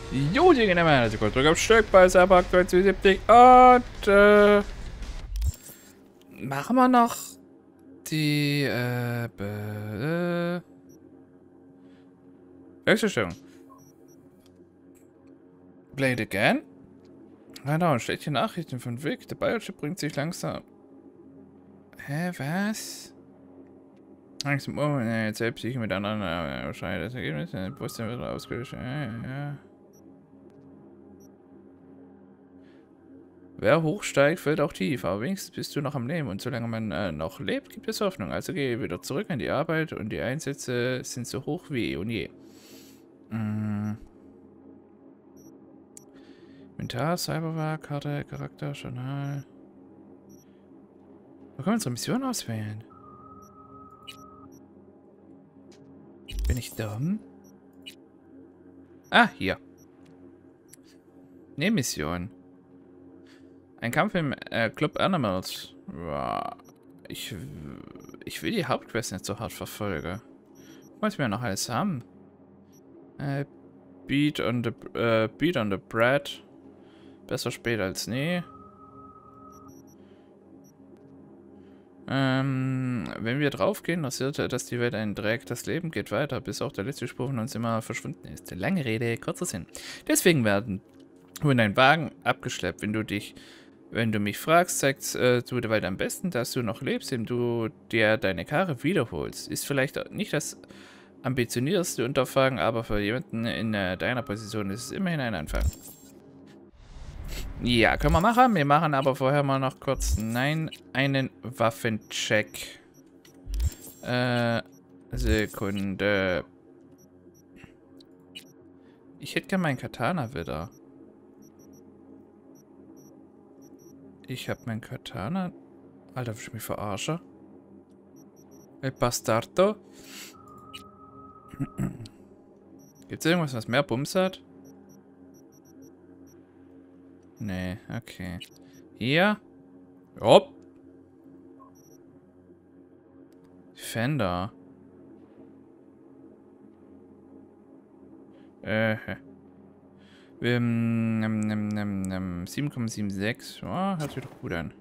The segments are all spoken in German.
Jo, die gehen immer. Also kurz drück auf Stück bei Cyber aktuell 72 und machen wir noch die Wechselstellung. Play it again. Genau, schlechte Nachrichten von Vic. Der Biochip bringt sich langsam. Hä, was? Langsam jetzt selbst sich mit anderen wahrscheinlich das Ergebnis. Bewusstsein wird ausgelöscht. Ja. Wer hochsteigt, fällt auch tief, aber wenigstens bist du noch am Leben und solange man noch lebt, gibt es Hoffnung. Also gehe wieder zurück an die Arbeit und die Einsätze sind so hoch wie eh und je. Inventar, Cyberware, Karte, Charakter, Journal. Wo können wir unsere Mission auswählen? Bin ich dumm? Ah, hier. Nebenmission. Ein Kampf im Club Animals. Boah, ich will die Hauptquest nicht so hart verfolgen. Was wir noch alles haben? Beat on the Bread. Besser spät als nie. Wenn wir draufgehen, passiert, dass die Welt einen trägt. Das Leben geht weiter, bis auch der letzte Spruch von uns immer verschwunden ist. Lange Rede, kurzer Sinn. Deswegen werden wir in deinen Wagen abgeschleppt. Wenn du mich fragst, zeigt du der Welt am besten, dass du noch lebst, indem du dir deine Karre wiederholst. Ist vielleicht nicht das ambitionierteste Unterfangen, aber für jemanden in deiner Position ist es immerhin ein Anfang. Ja, können wir machen. Wir machen aber vorher mal noch kurz, einen Waffencheck. Sekunde. Ich hätte gerne meinen Katana wieder. Ich habe meinen Katana. Alter, will ich mich verarschen? El Bastardo. Gibt es irgendwas, was mehr Bums hat? Nee, okay. Hier. Hopp. Fender. 7,76. Oh, hört sich doch gut an.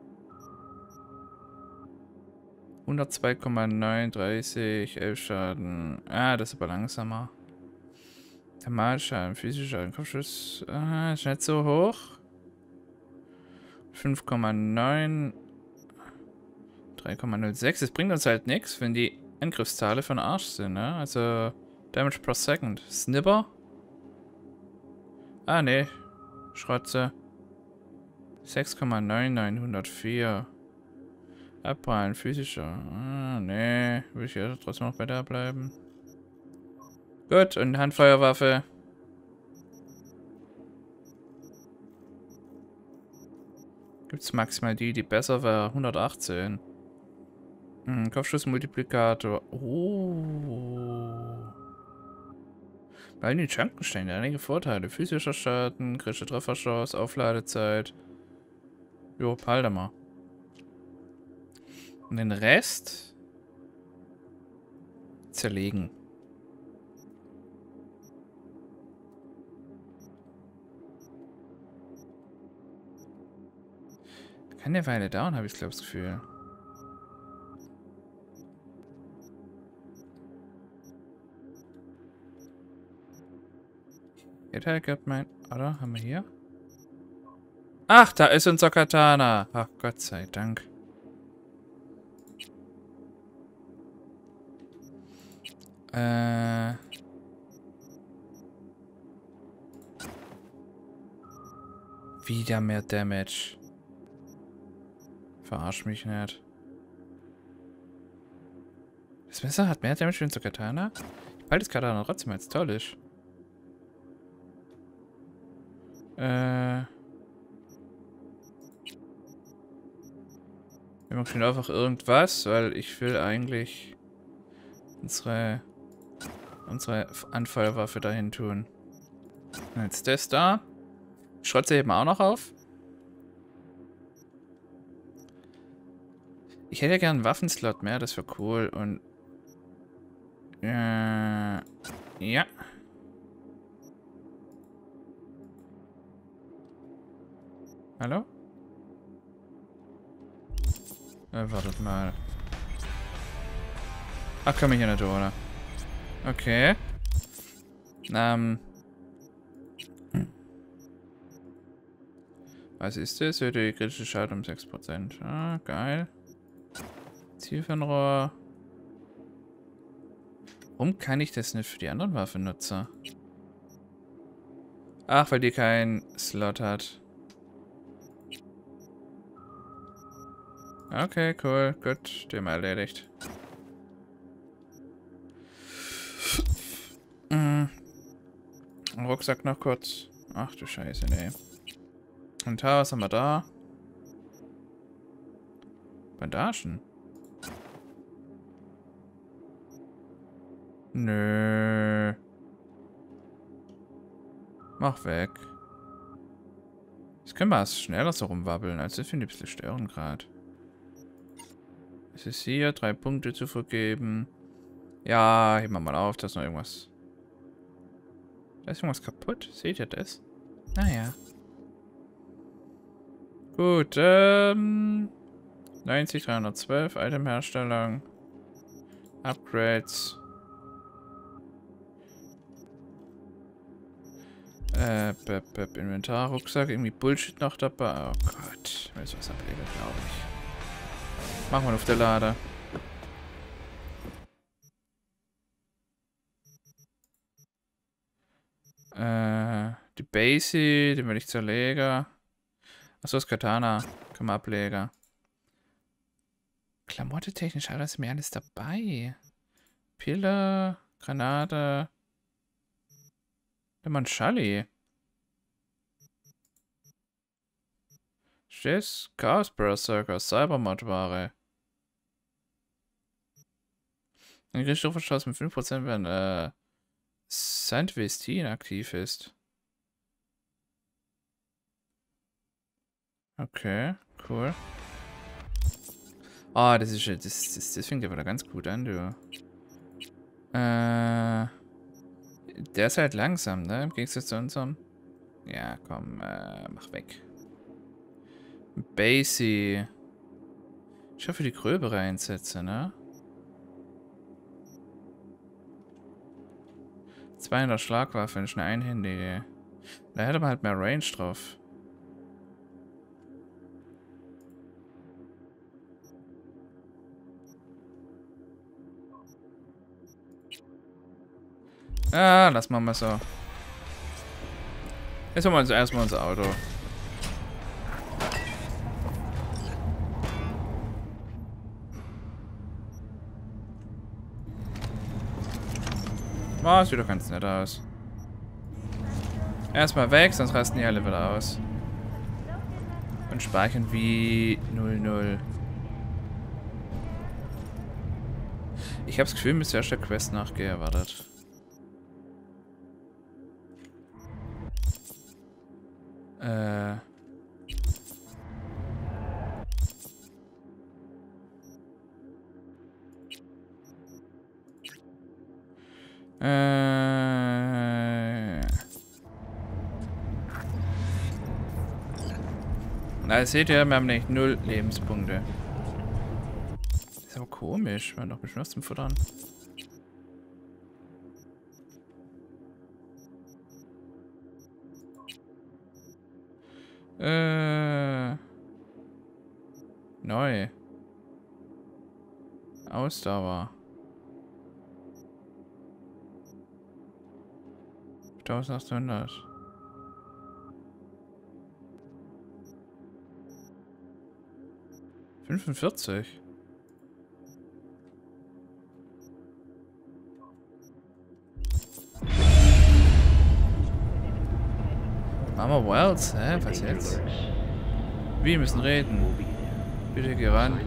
102,39, 11 Schaden. Ah, das ist aber langsamer. Thermalschaden, physischer Schaden, Kopfschuss. Ist nicht so hoch. 5,9. 3,06. Es bringt uns halt nichts, wenn die Angriffszahlen von Arsch sind, ne? Also, Damage per Second. Snipper? Ah, ne. Schrotze. 6,9904. Abprallen, physischer. Ah, ne. Will ich ja trotzdem noch bei der bleiben. Gut, und Handfeuerwaffe. Gibt es maximal die besser wäre. 118. Kopfschussmultiplikator. Oh. Bei den Junkensteine einige Vorteile. Physischer Schaden, kritische Trefferchance, Aufladezeit. Jo, halt mal. Und den Rest zerlegen. Kann eine Weile dauern, habe ich glaube das Gefühl. Jetzt hat gerade mein... Oder? Haben wir hier? Ach, da ist unser Katana. Ach, Gott sei Dank. Wieder mehr Damage. Verarsch mich nicht. Das Messer hat mehr Damage wie unser Katana? Ich halte das Katana trotzdem als toll ist. Wir machen einfach irgendwas, weil ich will eigentlich unsere Anfeuerwaffe dahin tun. Und jetzt das da. Schrotze heben wir auch noch auf. Ich hätte ja gern einen Waffenslot mehr, das wäre cool. Und ja. Hallo? Wartet mal. Ach, komm ich hier nicht, oder? Okay. Was ist das? Erhöht die kritische Schaden um 6%. Ah, geil. Zielfernrohr. Warum kann ich das nicht für die anderen Waffen nutzen? Ach, weil die keinen Slot hat. Okay, cool. Gut, Thema erledigt. Rucksack noch kurz. Ach du Scheiße, nee. Und was haben wir da? Bandagen? Nö. Mach weg. Jetzt können wir schneller so rumwabbeln. Also ich finde ich ein bisschen störend gerade. Es ist hier 3 Punkte zu vergeben. Ja, heben wir mal auf, da ist noch irgendwas. Da ist irgendwas kaputt. Seht ihr das? Naja. Gut, 90, 312, Itemherstellung. Upgrades. Inventar, Rucksack, irgendwie Bullshit noch dabei. Oh Gott, weiß was ablege, glaube ich. Machen wir auf der Lade. Die Basie, den will ich zerlegen. Achso, das Katana. Kann man ablegen. Klamotte technisch, alles mir alles dabei. Pille, Granate. Der Mann Schalli. Stehst? Chaos Berserker, Cybermod-Ware. Ein Gerichtsstoffschuss mit 5%, wenn Sandvistin aktiv ist. Okay, cool. Ah, das fängt ja wieder ganz gut an, du. Der ist halt langsam, ne? Im Gegensatz zu unserem. Ja, komm, mach weg. Basie. Ich hoffe, die gröbere Einsätze, ne? 200 Schlagwaffe, eine einhändige. Da hätte man halt mehr Range drauf. Ah, lass mal so. Jetzt haben wir uns erstmal unser Auto. Oh, sieht doch ganz nett aus. Erstmal weg, sonst rasten die alle wieder aus. Und speichern wie 00. Ich hab's Gefühl, müsste erst der Quest nachgehen, wartet. Na, seht ihr, wir haben nicht 0 Lebenspunkte. Ist aber komisch, wir haben doch bestimmt was zum Futtern. Neu. Ausdauer. 1800. $45. Mama Wells, hä? Was jetzt? Wir müssen reden. Bitte geh ran.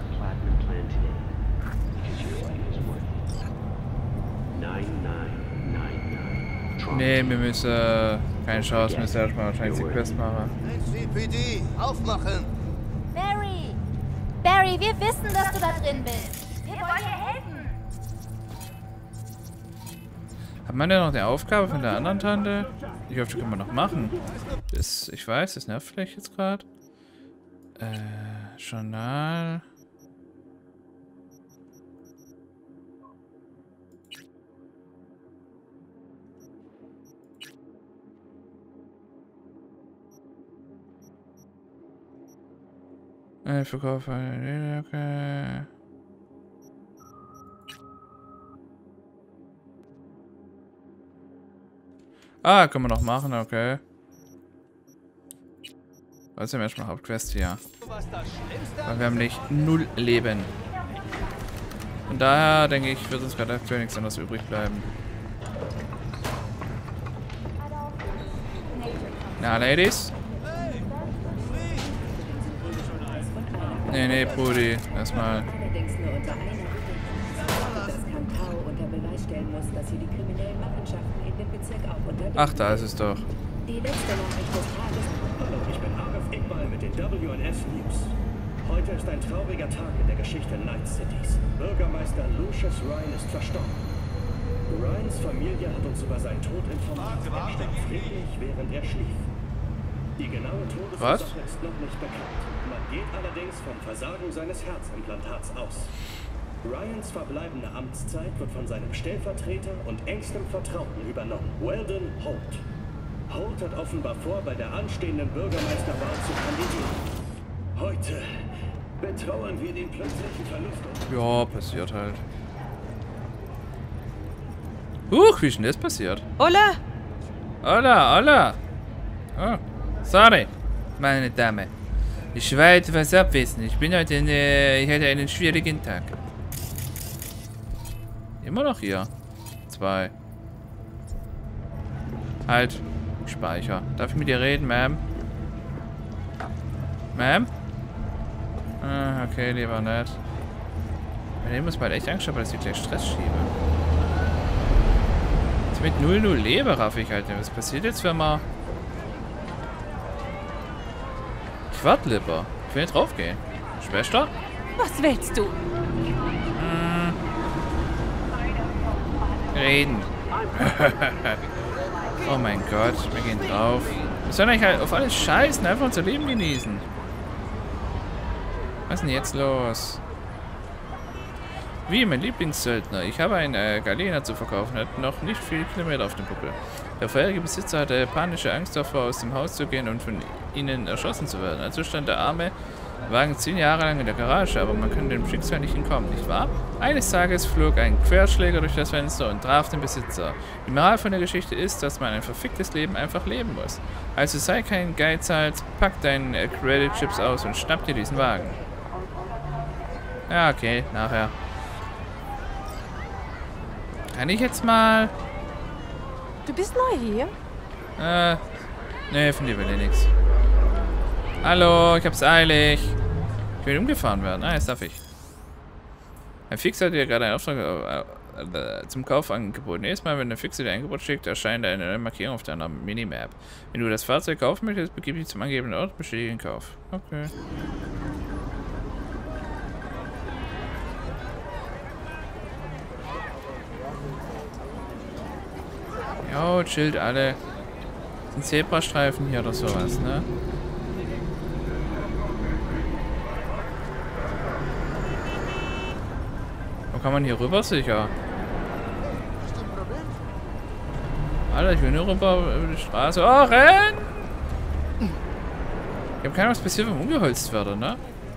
Nee, wir müssen keine Chance, wir müssen erstmal wahrscheinlich die Quest machen. NCPD, aufmachen! Barry! Barry, wir wissen, dass du da drin bist. Wir wollen dir helfen. Hat man denn noch eine Aufgabe von der anderen Tante? Ich hoffe, die können wir noch machen. Ich weiß, das nervt vielleicht jetzt gerade. Journal. Verkauf einer Lederjacke. Ah, können wir noch machen, okay. Was ist denn erstmal Hauptquest hier? Weil wir haben nicht 0 Leben. Von daher denke ich, wird uns gerade aktuell nichts anderes übrig bleiben. Na, Ladies? Nee, Brudi. Erstmal. Ach, da ist es doch. Die letzte Nachricht des Tages. Hallo, ich bin Arif Iqbal mit den WNS News. Heute ist ein trauriger Tag in der Geschichte Night Cities. Bürgermeister Lucius Ryan ist verstorben. Ryans Familie hat uns über seinen Tod informiert. Er starb friedlich, während er schlief. Die genaue Todesursache ist noch nicht bekannt. Man geht allerdings vom Versagen seines Herzimplantats aus. Ryans verbleibende Amtszeit wird von seinem Stellvertreter und engstem Vertrauten übernommen, Weldon Holt. Holt hat offenbar vor, bei der anstehenden Bürgermeisterwahl zu kandidieren. Heute betrauern wir den plötzlichen Verlust. Ja, passiert halt. Wie ist denn das passiert? Hola! Hola! Oh, sorry, meine Dame. Ich war etwas abwesend. Ich bin heute ich hatte einen schwierigen Tag. Immer noch hier. 2. Halt. Speicher. Darf ich mit dir reden, Ma'am? Ma'am? Ah, okay, lieber nicht. Ich muss mal echt Angst haben, dass ich gleich Stress schiebe. Jetzt mit 0-0 Lebe raff ich halt nicht. Was passiert jetzt, wenn man... Ich warte lieber. Ich will nicht draufgehen. Schwester? Was willst du? Reden. Oh mein Gott, wir gehen drauf. Wir sollen eigentlich halt auf alles scheißen, einfach unser Leben genießen. Was ist denn jetzt los? Wie, mein Lieblingssöldner. Ich habe einen Galena zu verkaufen, hat noch nicht viele Kilometer auf dem Buckel. Der vorherige Besitzer hatte panische Angst davor, aus dem Haus zu gehen und von ihnen erschossen zu werden. Also stand der arme Wagen 10 Jahre lang in der Garage, aber man kann dem Schicksal nicht entkommen, nicht wahr? Eines Tages flog ein Querschläger durch das Fenster und traf den Besitzer. Die Moral von der Geschichte ist, dass man ein verficktes Leben einfach leben muss. Also sei kein Geizhals, pack deinen Credit-Chips aus und schnapp dir diesen Wagen. Ja, okay, nachher. Kann ich jetzt mal... Du bist neu hier? Nee, von dir will ich nichts. Hallo, ich hab's eilig. Ich will umgefahren werden. Ah, jetzt darf ich. Ein Fixer hat dir gerade einen Auftrag zum Kauf angeboten. Jedes Mal, wenn der Fixer dir ein Angebot schickt, erscheint eine neue Markierung auf deiner Minimap. Wenn du das Fahrzeug kaufen möchtest, begib dich zum angegebenen Ort und bestätige den Kauf. Okay. Jo, chillt alle. Ein Zebrastreifen hier oder sowas, ne? Wo kann man hier rüber sicher? Alter, ich will nur rüber über die Straße. Oh, renn! Ich hab keine Ahnung, was passiert, wenn umgeholzt werde, ne?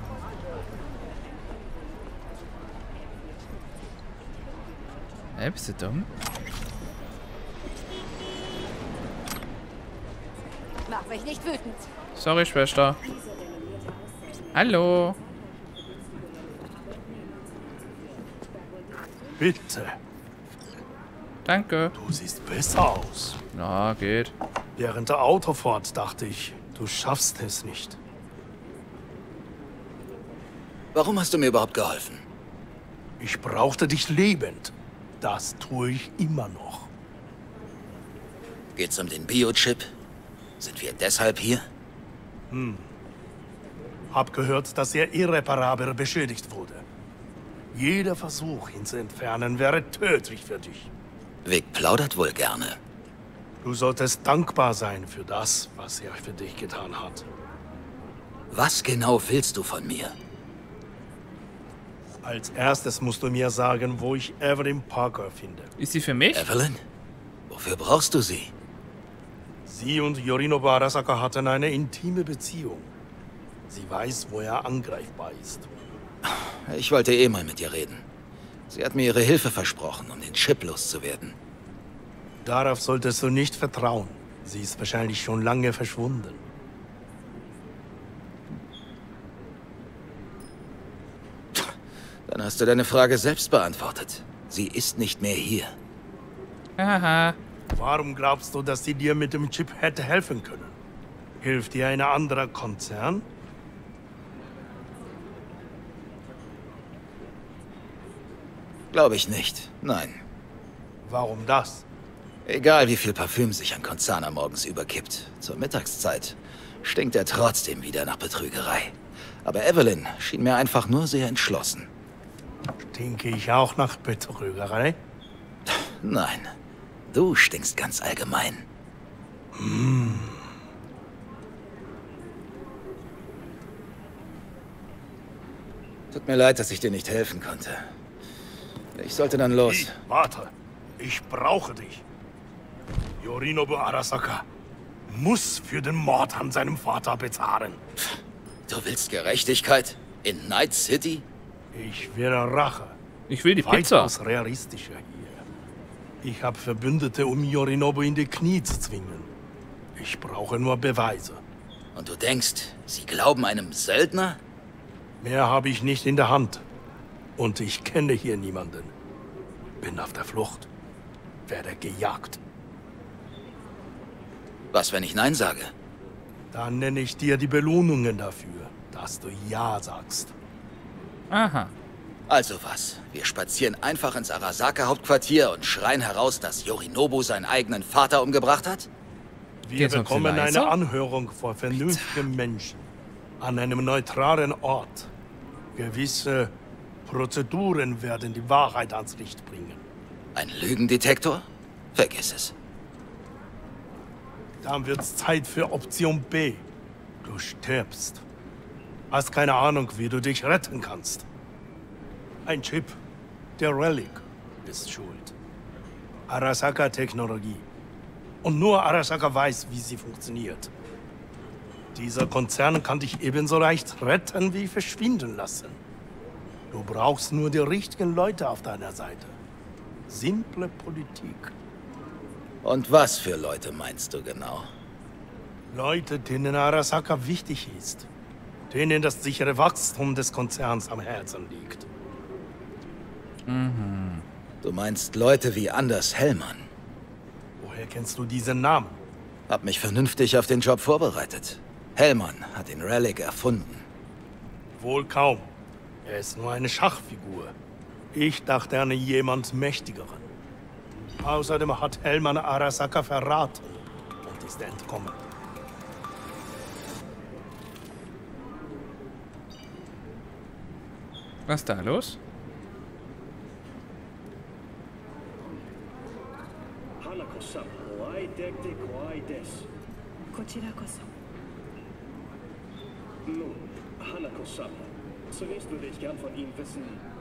Bist du dumm? Mach mich nicht wütend. Sorry, Schwester. Hallo. Bitte. Danke. Du siehst besser aus. Na, geht. Während der Autofahrt dachte ich, du schaffst es nicht. Warum hast du mir überhaupt geholfen? Ich brauchte dich lebend. Das tue ich immer noch. Geht's um den Biochip? Sind wir deshalb hier? Hab gehört, dass er irreparabel beschädigt wurde. Jeder Versuch, ihn zu entfernen, wäre tödlich für dich. Vic plaudert wohl gerne. Du solltest dankbar sein für das, was er für dich getan hat. Was genau willst du von mir? Als erstes musst du mir sagen, wo ich Evelyn Parker finde. Ist sie für mich? Evelyn? Wofür brauchst du sie? Sie und Yorinobu Arasaka hatten eine intime Beziehung. Sie weiß, wo er angreifbar ist. Ich wollte eh mal mit ihr reden. Sie hat mir ihre Hilfe versprochen, um den Chip loszuwerden. Darauf solltest du nicht vertrauen. Sie ist wahrscheinlich schon lange verschwunden. Dann hast du deine Frage selbst beantwortet. Sie ist nicht mehr hier. Haha. Warum glaubst du, dass sie dir mit dem Chip hätte helfen können? Hilft dir ein anderer Konzern? Glaube ich nicht. Nein. Warum das? Egal wie viel Parfüm sich ein Konzerner morgens überkippt, zur Mittagszeit stinkt er trotzdem wieder nach Betrügerei. Aber Evelyn schien mir einfach nur sehr entschlossen. Stinke ich auch nach Betrügerei? Nein, du stinkst ganz allgemein. Tut mir leid, dass ich dir nicht helfen konnte. Ich sollte dann los. Hey, warte, ich brauche dich. Yorinobu Arasaka muss für den Mord an seinem Vater bezahlen. Du willst Gerechtigkeit? In Night City? Ich will Rache. Ich will die Pizza. Weitaus realistischer hier. Ich habe Verbündete, um Yorinobu in die Knie zu zwingen. Ich brauche nur Beweise. Und du denkst, sie glauben einem Söldner? Mehr habe ich nicht in der Hand. Und ich kenne hier niemanden. Bin auf der Flucht. Werde gejagt. Was, wenn ich Nein sage? Dann nenne ich dir die Belohnungen dafür, dass du Ja sagst. Aha. Also was? Wir spazieren einfach ins Arasaka-Hauptquartier und schreien heraus, dass Yorinobu seinen eigenen Vater umgebracht hat? Wir Geht's noch bekommen leiser? eine Anhörung vor vernünftigen Menschen. An einem neutralen Ort. Gewisse Prozeduren werden die Wahrheit ans Licht bringen. Ein Lügendetektor? Vergiss es. Dann wird's Zeit für Option B. Du stirbst. Hast keine Ahnung, wie du dich retten kannst. Ein Chip, der Relic, ist schuld. Arasaka-Technologie. Und nur Arasaka weiß, wie sie funktioniert. Dieser Konzern kann dich ebenso leicht retten wie verschwinden lassen. Du brauchst nur die richtigen Leute auf deiner Seite. Simple Politik. Und was für Leute meinst du genau? Leute, denen Arasaka wichtig ist. Denen das sichere Wachstum des Konzerns am Herzen liegt. Du meinst Leute wie Anders Hellmann. Woher kennst du diesen Namen? Hab mich vernünftig auf den Job vorbereitet. Hellmann hat den Relic erfunden. Wohl kaum. Er ist nur eine Schachfigur. Ich dachte an jemand Mächtigeren. Außerdem hat Hellmann Arasaka verraten und ist entkommen. Was ist da los? Hanako-san, oai dekte koai des. Nun, Hanako-san, zunächst würde ich gern von Ihnen wissen...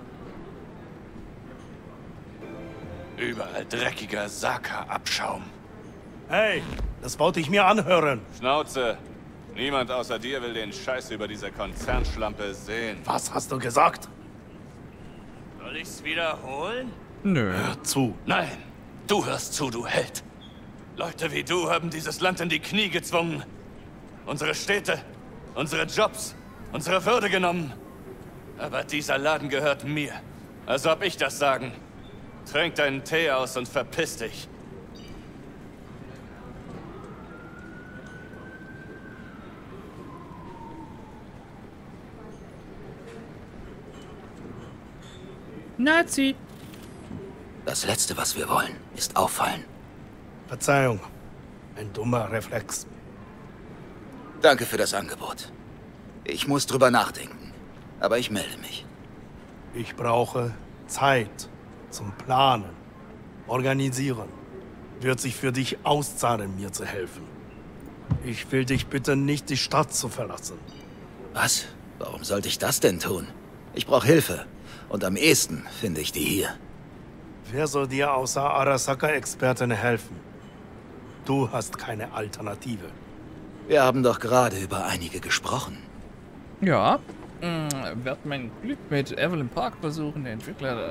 Überall dreckiger Saka-Abschaum. Hey, das wollte ich mir anhören. Schnauze! Niemand außer dir will den Scheiß über diese Konzernschlampe sehen. Was hast du gesagt? Soll ich's wiederholen? Nö. Hör zu. Nein, du hörst zu, du Held. Leute wie du haben dieses Land in die Knie gezwungen. Unsere Städte, unsere Jobs, unsere Würde genommen. Aber dieser Laden gehört mir. Also hab ich das Sagen. Trink deinen Tee aus und verpiss dich. Nazi. Das Letzte, was wir wollen, ist auffallen. Verzeihung. Ein dummer Reflex. Danke für das Angebot. Ich muss drüber nachdenken. Aber ich melde mich. Ich brauche Zeit zum Planen, Organisieren. Wird sich für dich auszahlen, mir zu helfen. Ich will dich bitten, nicht die Stadt zu verlassen. Was? Warum sollte ich das denn tun? Ich brauche Hilfe. Und am ehesten finde ich die hier. Wer soll dir außer Arasaka-Experten helfen? Du hast keine Alternative. Wir haben doch gerade über einige gesprochen. Ja. Werd mein Glück mit Evelyn Park versuchen, der Entwickler.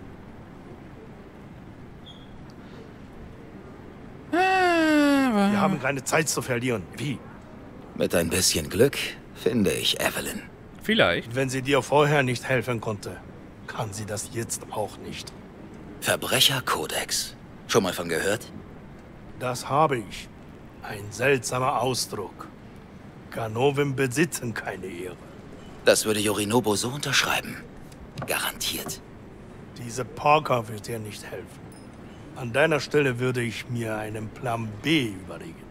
Wir haben keine Zeit zu verlieren. Wie? Mit ein bisschen Glück finde ich Evelyn. Vielleicht. Wenn sie dir vorher nicht helfen konnte, kann sie das jetzt auch nicht. Verbrecherkodex. Schon mal von gehört? Das habe ich. Ein seltsamer Ausdruck. Ganoven besitzen keine Ehre. Das würde Yorinobu so unterschreiben. Garantiert. Diese Parker wird dir nicht helfen. An deiner Stelle würde ich mir einen Plan B überlegen.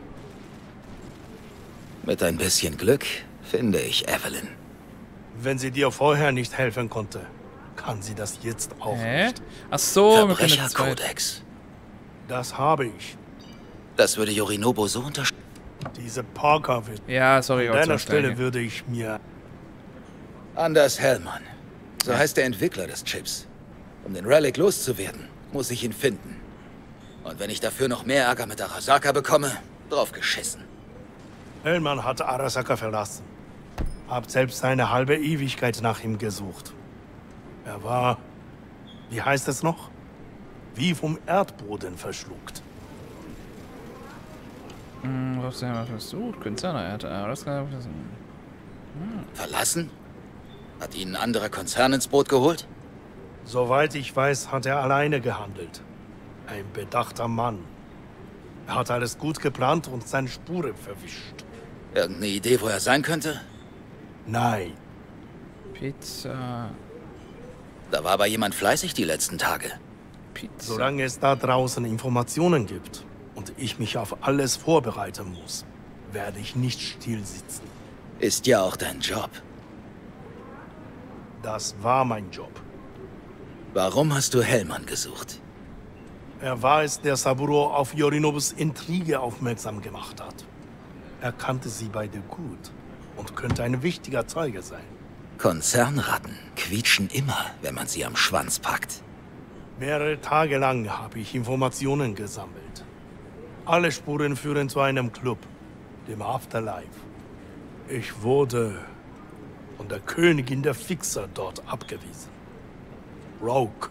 Mit ein bisschen Glück finde ich Evelyn. Wenn sie dir vorher nicht helfen konnte, kann sie das jetzt auch nicht. Ach so, wir können jetzt zwei. Verbrecherkodex. Das habe ich. Das würde Yorinobu so unterschreiben. Diese Parker wird... Ja, sorry, An deiner Otto, Stelle danke. würde ich mir... Anders Hellman. So heißt der Entwickler des Chips. Um den Relic loszuwerden, muss ich ihn finden. Und wenn ich dafür noch mehr Ärger mit Arasaka bekomme, drauf geschissen. Hellman hat Arasaka verlassen. Hab selbst eine halbe Ewigkeit nach ihm gesucht. Er war... Wie heißt es noch? Wie vom Erdboden verschluckt. Was haben wir versucht? Konzerne, Verlassen? Hat ihn ein anderer Konzern ins Boot geholt? Soweit ich weiß, hat er alleine gehandelt. Ein bedachter Mann. Er hat alles gut geplant und seine Spuren verwischt. Irgendeine Idee, wo er sein könnte? Nein. Pizza. Da war aber jemand fleißig die letzten Tage. Pizza. Solange es da draußen Informationen gibt und ich mich auf alles vorbereiten muss, werde ich nicht still sitzen. Ist ja auch dein Job. Das war mein Job. Warum hast du Hellman gesucht? Er war es, der Saburo auf Yorinobus Intrige aufmerksam gemacht hat. Er kannte sie beide gut und könnte ein wichtiger Zeuge sein. Konzernratten quietschen immer, wenn man sie am Schwanz packt. Mehrere Tage lang habe ich Informationen gesammelt. Alle Spuren führen zu einem Club, dem Afterlife. Ich wurde von der Königin der Fixer dort abgewiesen. Rogue.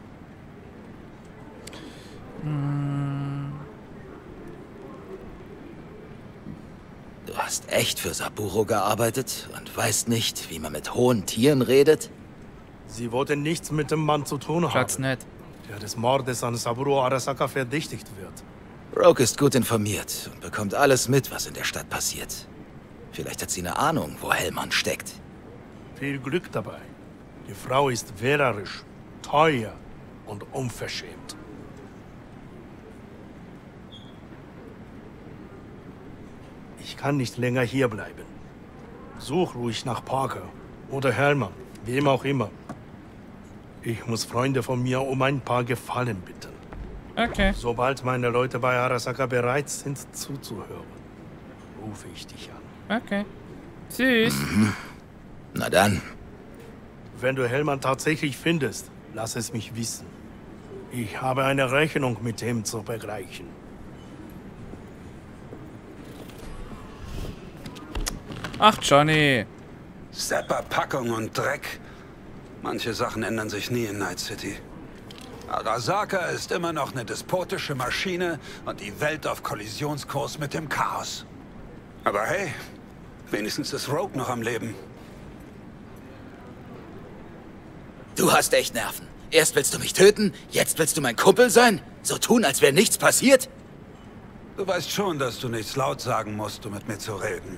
Du hast echt für Saburo gearbeitet und weißt nicht, wie man mit hohen Tieren redet? Sie wollte nichts mit dem Mann zu tun Platz haben, nett. der des Mordes an Saburo Arasaka verdächtigt wird. Rogue ist gut informiert und bekommt alles mit, was in der Stadt passiert. Vielleicht hat sie eine Ahnung, wo Hellman steckt. Viel Glück dabei. Die Frau ist wählerisch, teuer und unverschämt. Ich kann nicht länger hier bleiben. Such ruhig nach Parker oder Hellman, wem auch immer. Ich muss Freunde von mir um ein paar Gefallen bitten. Okay. Sobald meine Leute bei Arasaka bereit sind zuzuhören, rufe ich dich an. Okay. Tschüss. Na dann, Wenn du Hellman tatsächlich findest, lass es mich wissen. Ich habe eine Rechnung mit ihm zu begleichen. Ach, Johnny. Sepperpackung und Dreck. Manche Sachen ändern sich nie in Night City. Arasaka ist immer noch eine despotische Maschine und die Welt auf Kollisionskurs mit dem Chaos. Aber hey, wenigstens ist Rogue noch am Leben. du hast echt Nerven. Erst willst du mich töten, jetzt willst du mein Kumpel sein? So tun, als wäre nichts passiert? Du weißt schon, dass du nichts laut sagen musst, um mit mir zu reden.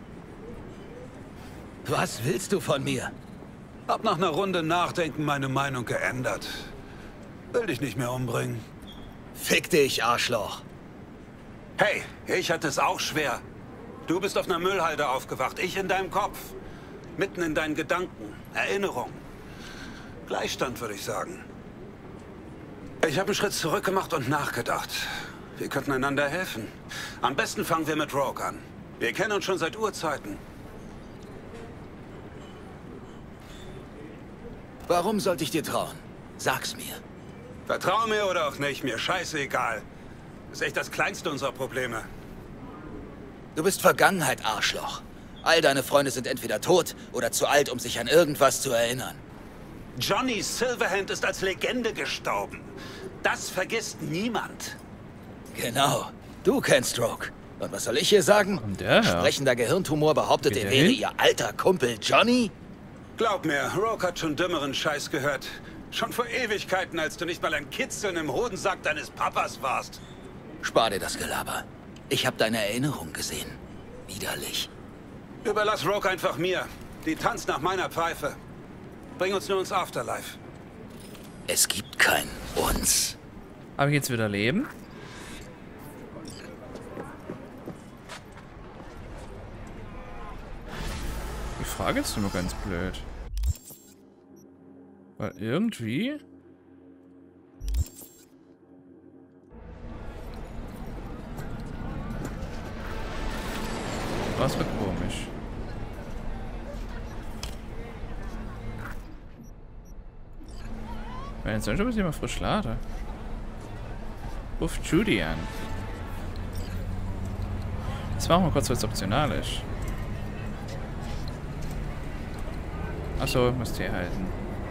Was willst du von mir? Hab nach einer Runde Nachdenken meine Meinung geändert. Will dich nicht mehr umbringen. Fick dich, Arschloch. Hey, ich hatte es auch schwer. Du bist auf einer Müllhalde aufgewacht, ich in deinem Kopf. Mitten in deinen Gedanken, Erinnerungen. Gleichstand, würde ich sagen. Ich habe einen Schritt zurück gemacht und nachgedacht. Wir könnten einander helfen. Am besten fangen wir mit Rogue an. Wir kennen uns schon seit Urzeiten. Warum sollte ich dir trauen? Sag's mir. Vertrau mir oder auch nicht, mir scheißegal. Ist echt das kleinste unserer Probleme. Du bist Vergangenheit, Arschloch. All deine Freunde sind entweder tot oder zu alt, um sich an irgendwas zu erinnern. Johnny Silverhand ist als Legende gestorben. Das vergisst niemand. Genau. Du kennst Rogue. Und was soll ich hier sagen? Und der, ja. Sprechender Gehirntumor behauptet, er wäre ihr alter Kumpel Johnny? Glaub mir, Rogue hat schon dümmeren Scheiß gehört. Schon vor Ewigkeiten, als du nicht mal ein Kitzeln im Hodensack deines Papas warst. Spar dir das Gelaber. Ich habe deine Erinnerung gesehen. Widerlich. Überlass Rogue einfach mir. Die tanzt nach meiner Pfeife. Bring uns nur ins Afterlife. Es gibt kein uns. Habe ich jetzt wieder Leben? Die Frage ist immer ganz blöd. Weil irgendwie... Was wird komisch. Wenn jetzt schon mal frisch lade. Ruf Judy an. Das machen wir kurz, weil es optional ist. Achso, muss hier halten.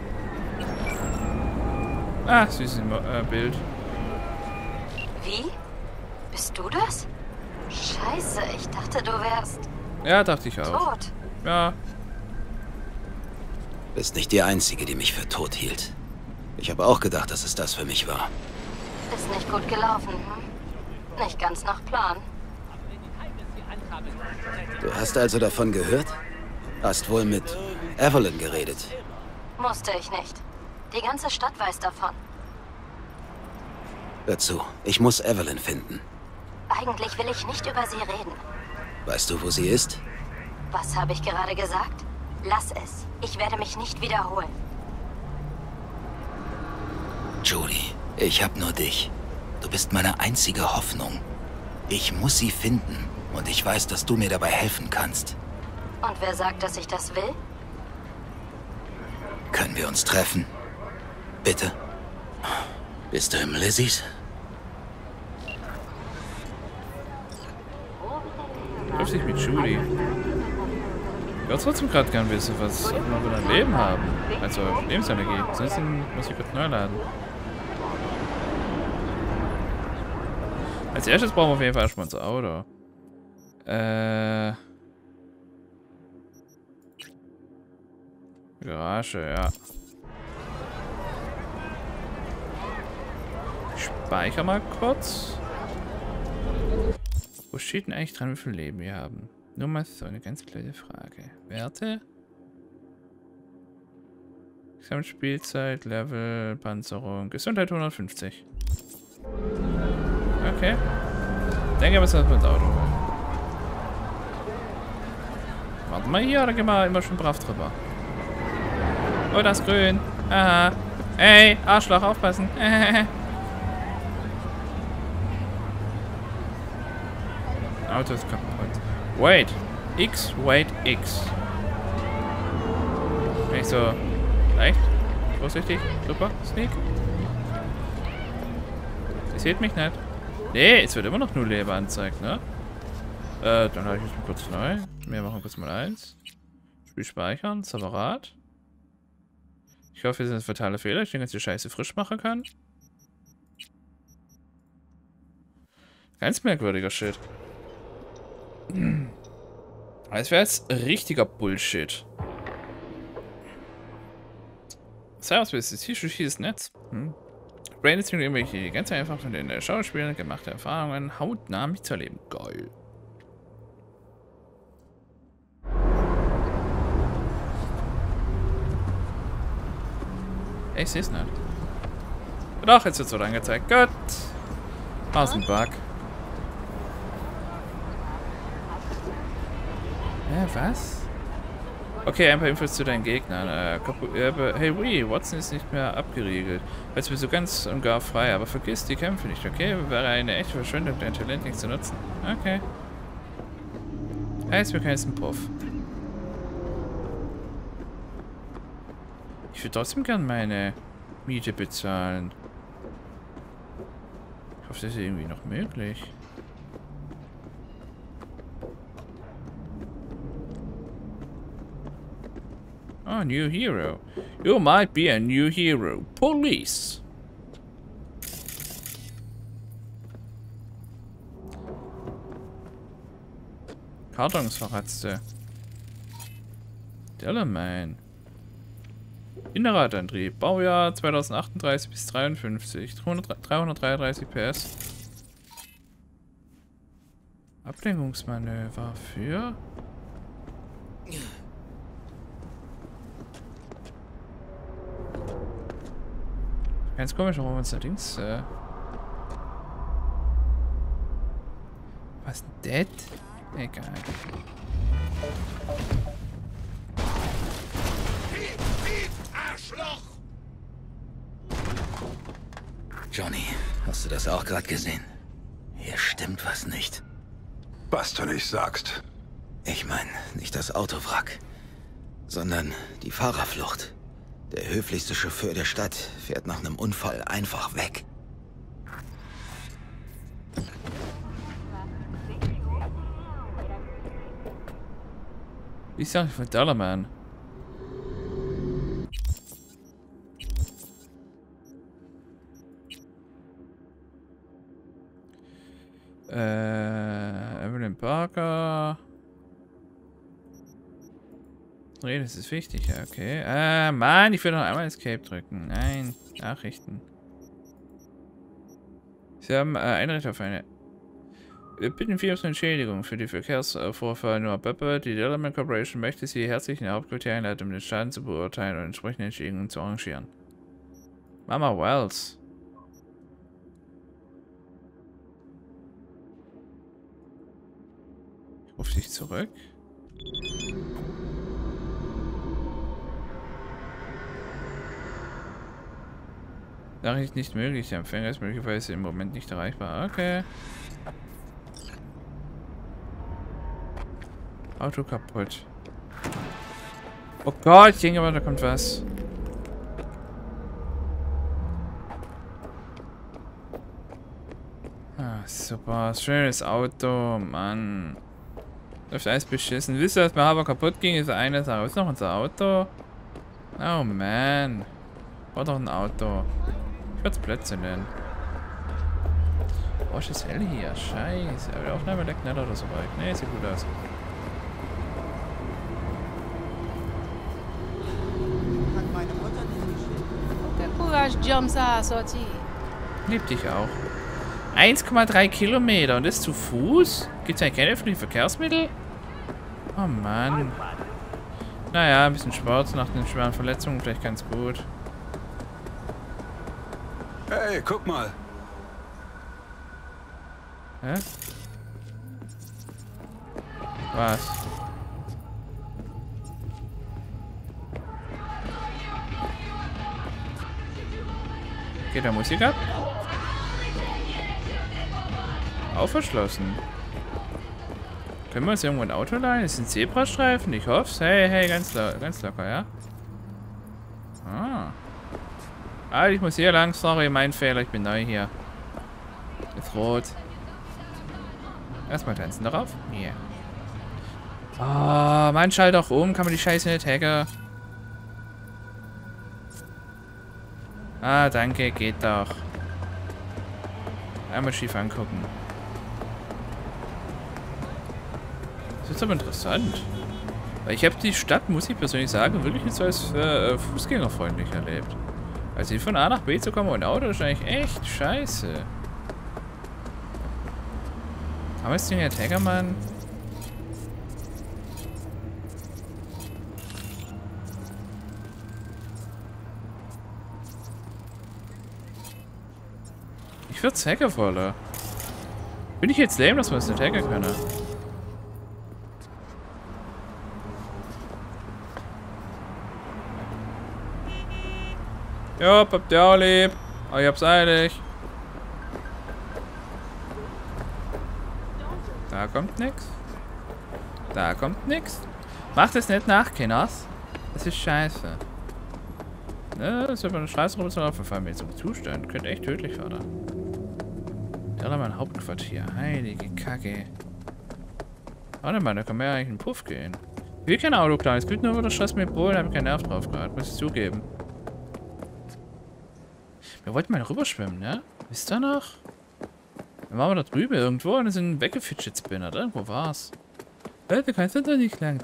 Ah, süßes Bild. Wie? Bist du das? Scheiße, ich dachte, du wärst... Ja, dachte ich auch. Tot. Ja. Bist nicht die Einzige, die mich für tot hielt. Ich habe auch gedacht, dass es das für mich war. Ist nicht gut gelaufen, hm? Nicht ganz nach Plan. Du hast also davon gehört? Hast wohl mit Evelyn geredet. Musste ich nicht. Die ganze Stadt weiß davon. Hör zu, ich muss Evelyn finden. Eigentlich will ich nicht über sie reden. Weißt du, wo sie ist? Was habe ich gerade gesagt? Lass es. Ich werde mich nicht wiederholen. Judy, ich hab nur dich. Du bist meine einzige Hoffnung. Ich muss sie finden. Und ich weiß, dass du mir dabei helfen kannst. Und wer sagt, dass ich das will? Können wir uns treffen? Bitte? Bist du im Lizzys? Triff dich mit Judy. Ich würde trotzdem gerade gern wissen, was wir für ein Leben haben. Also Lebensenergie. Ansonsten muss ich kurz neu laden. Als erstes brauchen wir auf jeden Fall erstmal unser Auto. Garage, ja. Ich speichere mal kurz. Wo steht denn eigentlich dran, wie viel Leben wir haben? Nur mal so eine ganz blöde Frage. Werte? Gesamtspielzeit, Level, Panzerung, Gesundheit 150. Okay. Denke, wir müssen ins Auto holen. Warten wir hier oder gehen wir immer schon brav drüber? Oh, das ist grün. Aha. Ey, Arschloch, aufpassen. Auto ist kaputt. Wait. X, wait, X. Bin ich so leicht? Vorsichtig? Super. Sneak. Sie sieht mich nicht. Nee, es wird immer noch 0 Leben angezeigt, ne? Dann habe ich jetzt mal kurz neu. Wir machen kurz mal 1. Spiel speichern, separat. Ich hoffe, das ist ein fataler Fehler, ich den ganze Scheiße frisch machen kann. Ganz merkwürdiger Shit. Das wäre jetzt richtiger Bullshit. Servus, bis jetzt hier schießt Netz. Brain ist irgendwelche ganz einfach von den Schauspielern gemachte Erfahrungen hautnah mitzuerleben. Geil. Ich sehe es nicht. Doch, jetzt wird es so angezeigt. Gut. Aus dem Bug. Was? Okay, ein paar Infos zu deinen Gegnern. Hey, Watson ist nicht mehr abgeriegelt. Jetzt bist du ganz und gar frei, aber vergiss die Kämpfe nicht, okay? Wäre eine echte Verschwendung, dein Talent nicht zu nutzen. Okay. Heißt, wir können jetzt einen Puff. Ich würde trotzdem gern meine Miete bezahlen. Ich hoffe, das ist irgendwie noch möglich. Oh, new hero. You might be a new hero. Police. Kartons verratzte. Delamain. Innerradantrieb. Baujahr 2038 bis 53. 333 PS. Ablenkungsmanöver für... Ganz komisch, warum uns allerdings... Was denn das? Egal. Johnny, hast du das auch gerade gesehen? Hier stimmt was nicht. Was du nicht sagst. Ich meine, nicht das Autowrack, sondern die Fahrerflucht. Der höflichste Chauffeur der Stadt fährt nach einem Unfall einfach weg. Wie sag ich von Delamain? Evelyn Parker. Nee, das ist wichtig, ja, okay. Mann, ich will noch einmal Escape drücken. Nein, Nachrichten. Sie haben Einricht auf eine... Wir bitten viel um Entschädigung für die Verkehrsvorfall Noah Pepper. Die Delamain Corporation möchte Sie herzlich in der Hauptquartier einladen, um den Schaden zu beurteilen und entsprechende Entschädigungen zu arrangieren. Mama Wells. Ich rufe dich zurück. Nachricht nicht möglich. Der Empfänger ist möglicherweise im Moment nicht erreichbar. Okay. Auto kaputt. Oh Gott, ich denke mal, da kommt was. Ah, super. Schönes Auto, Mann. Läuft alles beschissen. Wisst ihr, was mir aber kaputt ging? Ist eine Sache. Ist noch unser Auto? Oh man. War doch ein Auto. Ich würde es Plätze nennen. Oh, ist das hell hier. Scheiße. Aber die Aufnahme leckt nicht oder so weit. Ne, sieht gut aus. Lieb dich auch. 1,3 Kilometer und das zu Fuß? Gibt es eigentlich keine öffentlichen Verkehrsmittel? Oh Mann. Naja, ein bisschen Sport nach den schweren Verletzungen, vielleicht ganz gut. Hey, guck mal. Hä? Was? Geht da Musik ab? Auch verschlossen. Können wir uns irgendwo ein Auto leihen? Ist ein Zebrastreifen? Ich hoff's. Hey, hey, ganz locker, ja? Ah, ich muss hier lang. Sorry, mein Fehler. Ich bin neu hier. Ist rot. Erstmal tanzen darauf. Hier. Oh, man, schalt auch um. Kann man die Scheiße nicht hacken? Ah, danke. Geht doch. Einmal schief angucken. Das ist aber interessant. Weil ich habe die Stadt, muss ich persönlich sagen, wirklich nicht so als fußgängerfreundlich erlebt. Also von A nach B zu kommen und Auto ist eigentlich echt scheiße. Aber ist denn der Taggermann? Ich würde Hacker voller. Bin ich jetzt lame, dass man es nicht hacken kann? Ja, habt ihr auch lieb. Aber ich hab's eilig. Da kommt nix. Da kommt nix. Macht es nicht nach, Kinders. Das ist scheiße. Ne, das ist über eine Straße rumzulaufen, vor allem in so einem Zustand. Könnte echt tödlich werden. Da haben wir ein Hauptquartier. Heilige Kacke. Warte mal, da kann man ja eigentlich in den Puff gehen. Ich will kein Auto klauen. Es gibt nur wieder Stress mit Polen, da habe ich keinen Nerv drauf gehabt. Muss ich zugeben. Wir wollten mal rüberschwimmen, ne? Wisst ihr noch? Dann waren wir da drüben irgendwo und sind weggefidget spinnert. Irgendwo war's. Du kannst doch nicht lang.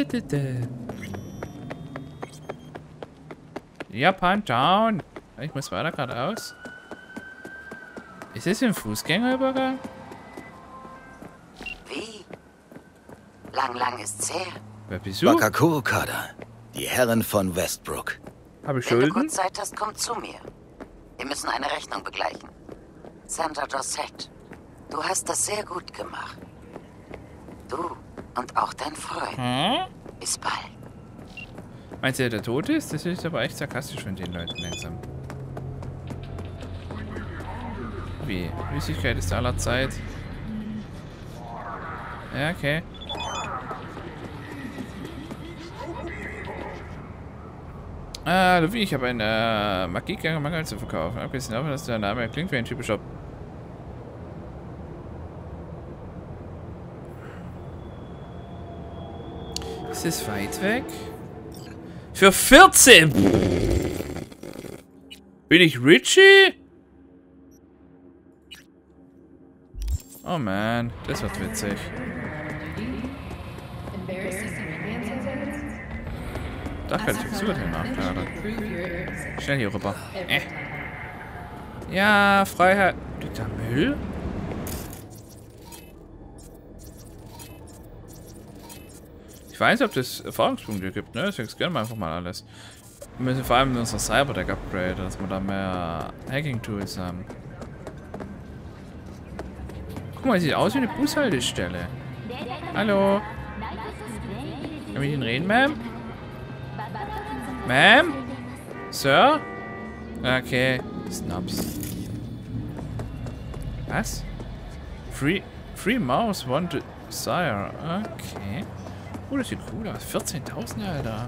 Japan Town. Ich muss weiter geradeaus. Ist das ein Fußgängerübergang? Wie? Lang ist's her. Wer bist du? Wakakuro-Kader. Die Herren von Westbrook. Habe ich Wenn du Schulden? gut Zeit hast, komm zu mir. Wir müssen eine Rechnung begleichen. Sandra Dossett, du hast das sehr gut gemacht. Du und auch dein Freund. Hm? Bis bald. Meinst du, der tot ist? Das ist aber echt sarkastisch von den Leuten langsam. Wie? Müßigkeit ist aller Zeit. Ja, okay. Luffy, ich habe einen Magiegang zu verkaufen. Abgesehen davon, dass der Name klingt wie ein typischer... Ist es weit weg? Für 14! Bin ich Richie? Oh man, das wird witzig. Da kann ich sogar den nachladen. Schnell hier rüber. Ja, Freiheit. Liegt da Müll? Ich weiß nicht, ob das Erfahrungspunkte gibt, ne? Deswegen scannen wir einfach mal alles. Wir müssen vor allem in unser Cyberdeck upgraden, dass wir da mehr Hacking-Tools haben. Guck mal, sieht aus wie eine Bushaltestelle. Hallo? Kann ich mit Ihnen reden, Ma'am? Ma'am? Sir? Okay. Snobs. Was? Free Mouse, one desire. Okay. Oh, das sieht cool aus. 14.000, Alter.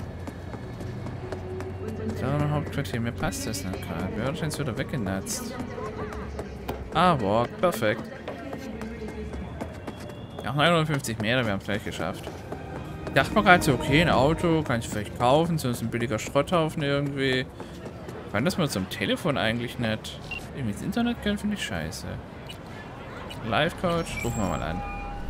Da noch Hauptquartier. Mir passt das nicht gerade. Wir werden jetzt wieder weggenutzt. Ah, walk. Perfekt. Ja, 950 Meter. Wir haben es gleich geschafft. Ich dachte mir gerade so, okay, ein Auto kann ich vielleicht kaufen. Sonst ein billiger Schrotthaufen irgendwie. Kann das mal zum Telefon eigentlich nicht? Irgendwie ins Internet gehen, finde ich scheiße. Live-Coach. Rufen wir mal an.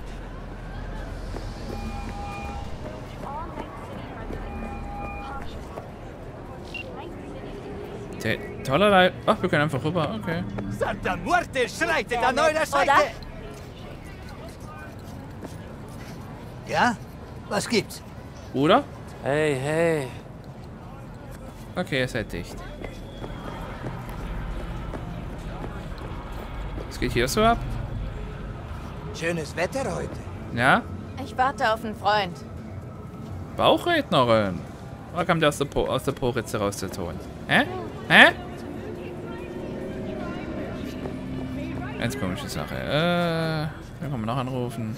Toller Leid. Ach, wir können einfach rüber. Okay. Santa Muerte schreitet an eurer Seite! Ja? Was gibt's? Bruder? Hey, hey. Okay, ihr seid dicht. Was geht hier so ab? Schönes Wetter heute. Ja? Ich warte auf einen Freund. Bauchrednerin. Oder kam der aus der Po-Ritze raus, der Ton? Hä? Hä? Ganz komische Sache. Dann können wir noch anrufen.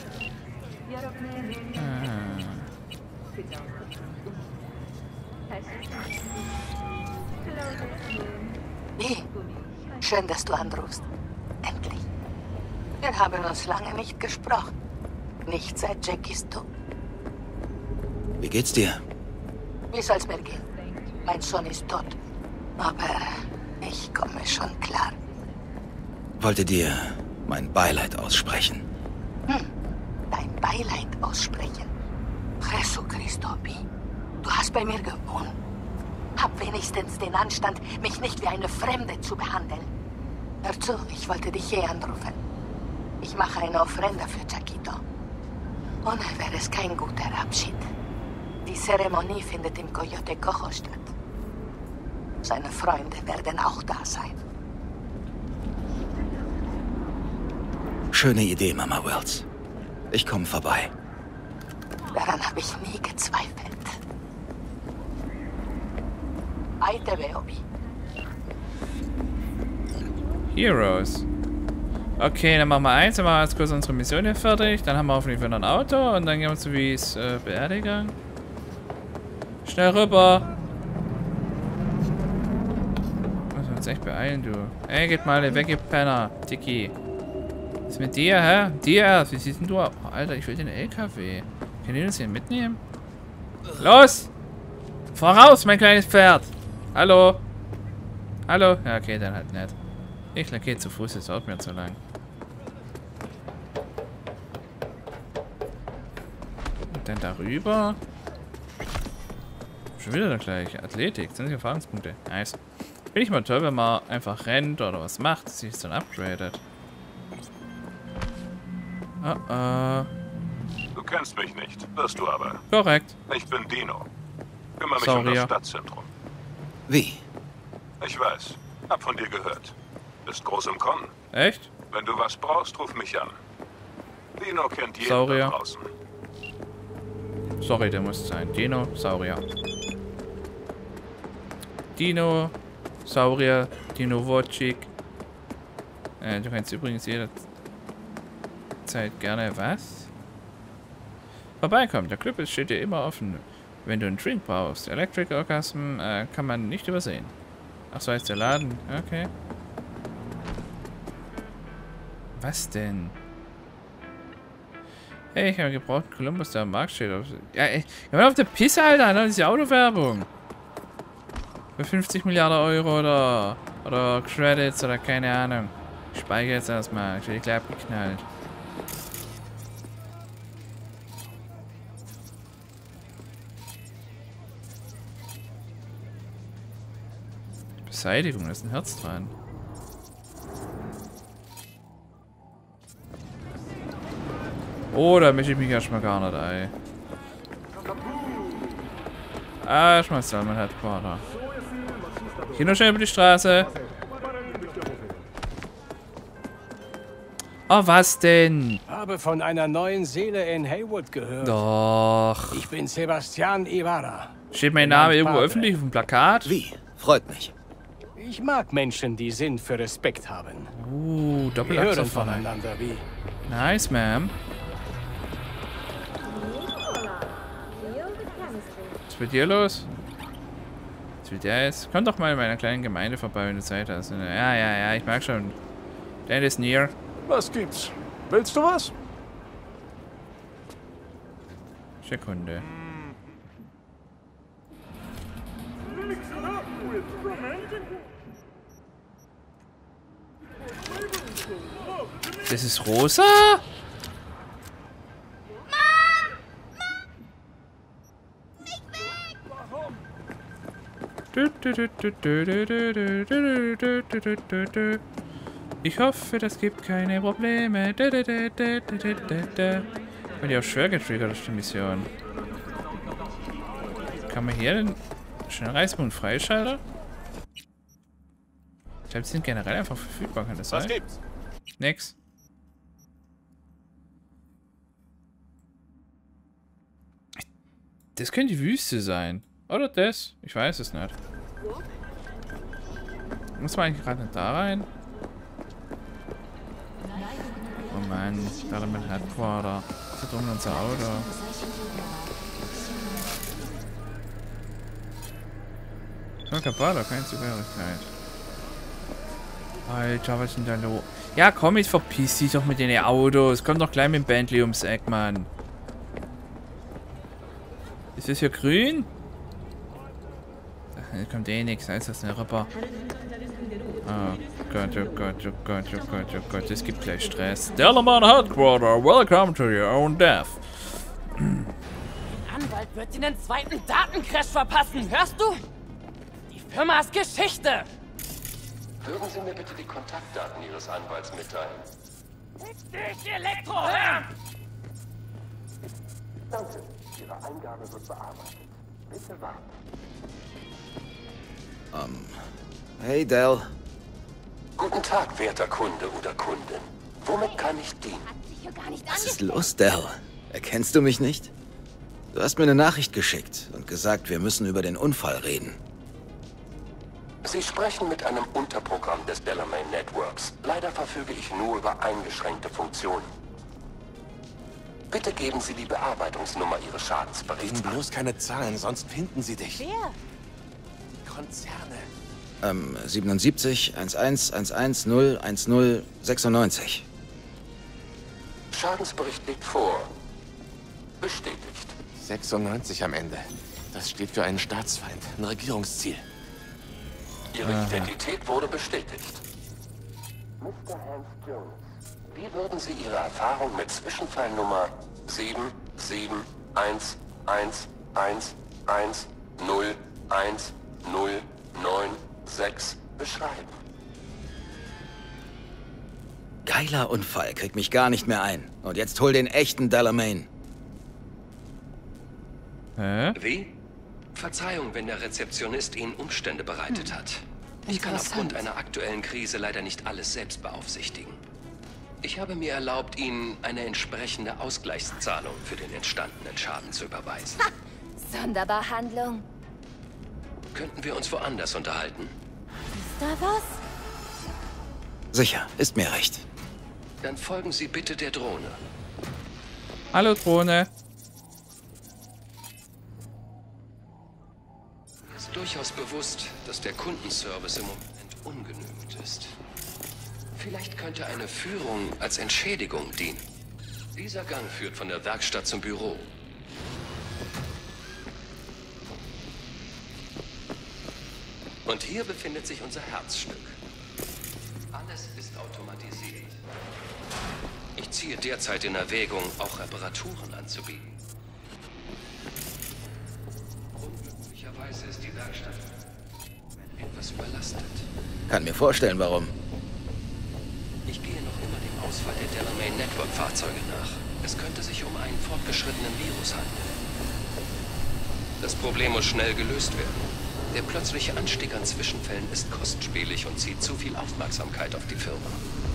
Hey, schön, dass du anrufst. Endlich. Wir haben uns lange nicht gesprochen. Nicht seit Jackies Tod. Wie geht's dir? Wie soll's mir gehen? Mein Sohn ist tot. Aber ich komme schon klar. Wollte dir mein Beileid aussprechen. Dein Beileid aussprechen. Jesu Christo, du hast bei mir gewohnt. Hab wenigstens den Anstand, mich nicht wie eine Fremde zu behandeln. Hör zu, ich wollte dich hier anrufen. Ich mache eine Ofrenda für Chiquito. Ohne wäre es kein guter Abschied. Die Zeremonie findet im Coyote Cojo statt. Seine Freunde werden auch da sein. Schöne Idee, Mama Wells. Ich komme vorbei. Daran habe ich nie gezweifelt. Aite Beobi. Heroes. Okay, dann machen wir eins, dann machen wir jetzt kurz unsere Mission hier fertig. Dann haben wir hoffentlich wieder ein Auto und dann gehen wir zu Wies Beerdigung. Schnell rüber. echt beeilen, du. Ey, geht mal weg, ihr Penner. Dicky. Was ist mit dir, hä? Dir? Wie siehst denn du? Oh, Alter, ich will den LKW. Kann ich das hier mitnehmen? Los! Voraus, mein kleines Pferd! Hallo? Hallo? Ja, okay, dann halt nicht. Ich lackiere zu Fuß, das dauert mir zu lang. Und dann darüber. Schon wieder der gleiche. Athletik, 20 Erfahrungspunkte. Nice. Finde ich mal toll, wenn man einfach rennt oder was macht, sich dann upgradet. Du kennst mich nicht, wirst du aber. Korrekt. Ich bin Dino. Kümmere mich um das Stadtzentrum. Wie? Ich weiß. Hab von dir gehört. Bist groß im Kommen. Echt? Wenn du was brauchst, ruf mich an. Dino kennt jeden Saurier. da draußen. Sorry, der muss sein. Dino, Saurier. Dino, Saurier, Dino Wojcik. Du kannst übrigens jederzeit gerne was? Vorbeikommen, der Club steht dir immer offen. Wenn du einen Drink brauchst, Electric Orgasm kann man nicht übersehen. Ach so heißt der Laden, okay. Was denn? Hey, ich habe gebraucht Columbus, der am Markt steht. Ja, ey, auf der Pisse, Alter, ne? Diese Autowerbung. Für 50 Milliarden Euro oder Credits oder keine Ahnung. Ich speichere jetzt erstmal. Ich werde gleich abgeknallt. Beseitigung, da ist ein Herz dran. Oh, da mische ich mich erstmal gar nicht ein. Ah, erstmal Salman Headquarter. Geh nur schnell über die Straße. Oh, was denn? Habe von einer neuen Seele in Haywood gehört. Doch. Ich bin Sebastian Ibarra. Steht mein Name irgendwo öffentlich auf dem Plakat? Wie? Freut mich. Ich mag Menschen, die Sinn für Respekt haben. Doppelachse. Wir hören voneinander, wie? Nice, ma'am. Was ist mit dir los? Was will der jetzt? Komm doch mal in meiner kleinen Gemeinde vorbei, wenn du Zeit hast. Ja, ich mag schon. Der ist near. Was gibt's? Willst du was? Sekunde. Das ist rosa? Ich hoffe, das gibt keine Probleme. Bin ja auch schwer getriggert durch die Mission. Kann man hier den Schnellreisepunkt freischalten? Ich glaube, sie sind generell einfach verfügbar, kann das sein? Was gibt's? Nix. Das könnte die Wüste sein. Oder das? Ich weiß es nicht. Muss man eigentlich gerade nicht da rein? Oh Mann, gerade mein Headquarter. Das ist um unser Auto. So, Kabala, keine Zugehörigkeit. Alter, was ist denn da los? Ja, komm, jetzt verpiss dich doch mit den Autos. Komm doch gleich mit dem Bentley ums Eck, Mann. Ist das hier grün? Hier kommt eh nichts, da ist das eine Ripper. Oh Gott, oh Gott, oh Gott, oh Gott, oh Gott, es gibt gleich Stress. Delamain Headquarter, welcome to your own death. Der Anwalt wird Ihnen einen zweiten Datencrash verpassen, hörst du? Die Firma ist Geschichte. Würden Sie mir bitte die Kontaktdaten Ihres Anwalts mitteilen? Ich Elektrohirn! Danke. Ihre Eingabe wird bearbeitet. Bitte warten. Hey, Dell. Guten Tag, werter Kunde oder Kundin. Womit kann ich dienen? Was ist los, Dell? Erkennst du mich nicht? Du hast mir eine Nachricht geschickt und gesagt, wir müssen über den Unfall reden. Sie sprechen mit einem Unterprogramm des Delamain Networks. Leider verfüge ich nur über eingeschränkte Funktionen. Bitte geben Sie die Bearbeitungsnummer Ihres Schadensberichts. Geben bloß keine Zahlen, sonst finden sie dich. Wer? Konzerne. 77 11 11 0 10 96. Schadensbericht liegt vor. Bestätigt. 96 am Ende. Das steht für einen Staatsfeind, ein Regierungsziel. Ihre Identität wurde bestätigt. Mr. Hans Jones, wie würden Sie Ihre Erfahrung mit Zwischenfallnummer 77111101096 beschreiben? Geiler Unfall, krieg mich gar nicht mehr ein. Und jetzt hol den echten Delamain. Wie? Verzeihung, wenn der Rezeptionist Ihnen Umstände bereitet hat. Ich kann aufgrund einer aktuellen Krise leider nicht alles selbst beaufsichtigen. Ich habe mir erlaubt, Ihnen eine entsprechende Ausgleichszahlung für den entstandenen Schaden zu überweisen. Ha! Sonderbehandlung. Könnten wir uns woanders unterhalten? Ist da was? Sicher, ist mir recht. Dann folgen Sie bitte der Drohne. Hallo Drohne. Mir ist durchaus bewusst, dass der Kundenservice im Moment ungenügend ist. Vielleicht könnte eine Führung als Entschädigung dienen. Dieser Gang führt von der Werkstatt zum Büro. Und hier befindet sich unser Herzstück. Alles ist automatisiert. Ich ziehe derzeit in Erwägung, auch Reparaturen anzubieten. Unglücklicherweise ist die Werkstatt etwas überlastet. Kann mir vorstellen, warum. Ich gehe noch immer dem Ausfall der Delamain Network Fahrzeuge nach. Es könnte sich um einen fortgeschrittenen Virus handeln. Das Problem muss schnell gelöst werden. Der plötzliche Anstieg an Zwischenfällen ist kostspielig und zieht zu viel Aufmerksamkeit auf die Firma.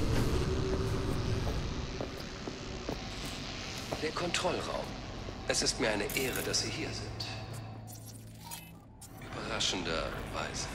Der Kontrollraum. Es ist mir eine Ehre, dass Sie hier sind. Überraschenderweise.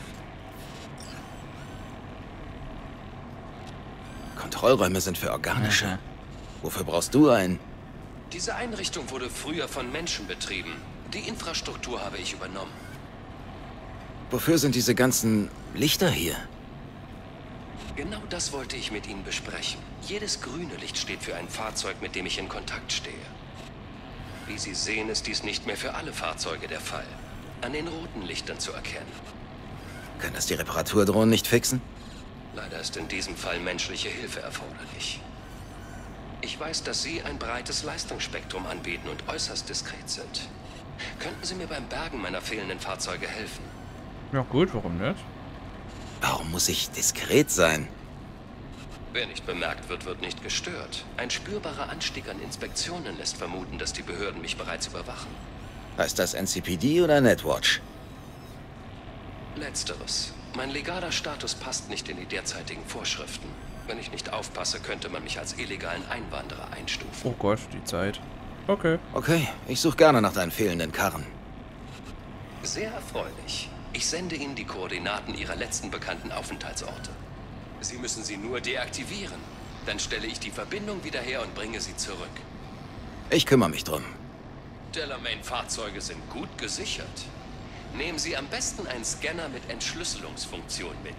Kontrollräume sind für organische. Wofür brauchst du einen? Diese Einrichtung wurde früher von Menschen betrieben. Die Infrastruktur habe ich übernommen. Wofür sind diese ganzen Lichter hier? Genau das wollte ich mit Ihnen besprechen. Jedes grüne Licht steht für ein Fahrzeug, mit dem ich in Kontakt stehe. Wie Sie sehen, ist dies nicht mehr für alle Fahrzeuge der Fall. An den roten Lichtern zu erkennen. Können das die Reparaturdrohnen nicht fixen? Leider ist in diesem Fall menschliche Hilfe erforderlich. Ich weiß, dass Sie ein breites Leistungsspektrum anbieten und äußerst diskret sind. Könnten Sie mir beim Bergen meiner fehlenden Fahrzeuge helfen? Ja gut, warum nicht? Warum muss ich diskret sein? Wer nicht bemerkt wird, wird nicht gestört. Ein spürbarer Anstieg an Inspektionen lässt vermuten, dass die Behörden mich bereits überwachen. Heißt das NCPD oder Netwatch? Letzteres. Mein legaler Status passt nicht in die derzeitigen Vorschriften. Wenn ich nicht aufpasse, könnte man mich als illegalen Einwanderer einstufen. Oh Gott, die Zeit. Okay. Okay, ich suche gerne nach deinen fehlenden Karren. Sehr erfreulich. Ich sende Ihnen die Koordinaten Ihrer letzten bekannten Aufenthaltsorte. Sie müssen sie nur deaktivieren. Dann stelle ich die Verbindung wieder her und bringe sie zurück. Ich kümmere mich drum. Delamain-Fahrzeuge sind gut gesichert. Nehmen Sie am besten einen Scanner mit Entschlüsselungsfunktion mit.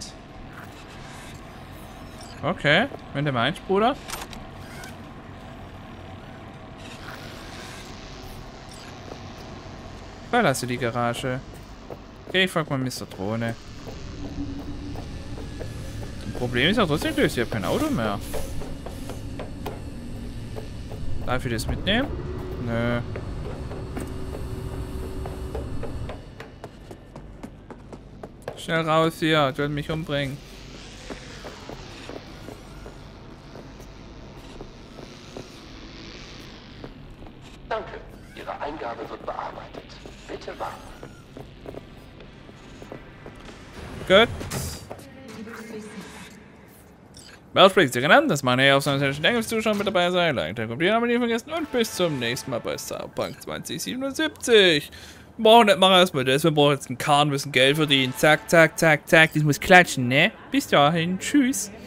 Okay, wenn du meinst, Bruder. Verlasse die Garage. Okay, ich frag mal Mr. Drohne. Das Problem ist ja trotzdem gelöst, ich habe kein Auto mehr. Darf ich das mitnehmen? Nö. Schnell raus hier, ich will mich umbringen. Danke, Ihre Eingabe wird bearbeitet. Bitte warten. Gut. Bellsprings, Sie genannt, das meine auf seiner Danke fürs Zuschauen mit dabei sein. Like, dann kommt ihr aber nicht vergessen und bis zum nächsten Mal bei Cyberpunk 2077. Wir brauchen nicht mal erstmal das, wir brauchen jetzt einen Karren, müssen Geld verdienen. Zack, zack, zack, zack, das muss klatschen, ne? Bis dahin, tschüss.